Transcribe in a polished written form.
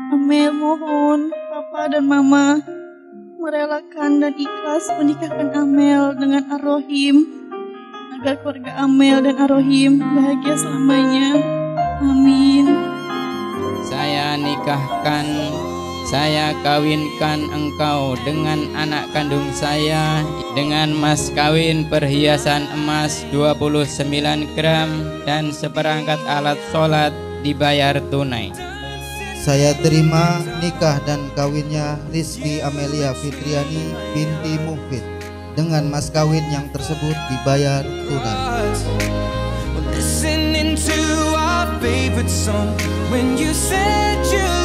Amel mohon Papa dan Mama merelakan dan ikhlas menikahkan Amel dengan Ar-Rohim agar keluarga Amel dan Ar-Rohim bahagia selamanya. Amin. Saya nikahkan, saya kawinkan engkau dengan anak kandung saya dengan mas kawin perhiasan emas 29 gram dan seperangkat alat sholat dibayar tunai. Saya terima nikah dan kawinnya Rizky Amelia Fitriani binti Mufid dengan mas kawin yang tersebut dibayar tunai. Listening to our favorite song when you said you